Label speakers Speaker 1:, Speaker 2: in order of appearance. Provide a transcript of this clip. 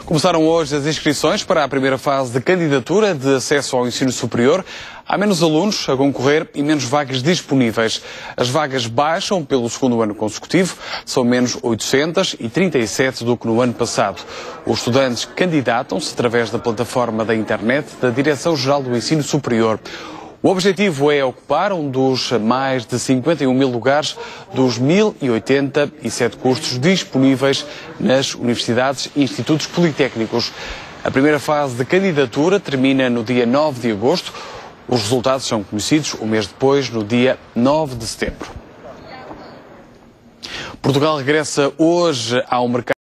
Speaker 1: Começaram hoje as inscrições para a primeira fase de candidatura de acesso ao ensino superior. Há menos alunos a concorrer e menos vagas disponíveis. As vagas baixam pelo segundo ano consecutivo, são menos 837 do que no ano passado. Os estudantes candidatam-se através da plataforma da internet da Direção-Geral do Ensino Superior. O objetivo é ocupar um dos mais de 51 mil lugares dos 1.087 cursos disponíveis nas universidades e institutos politécnicos. A primeira fase de candidatura termina no dia 9 de agosto. Os resultados são conhecidos um mês depois, no dia 9 de setembro. Portugal regressa hoje ao mercado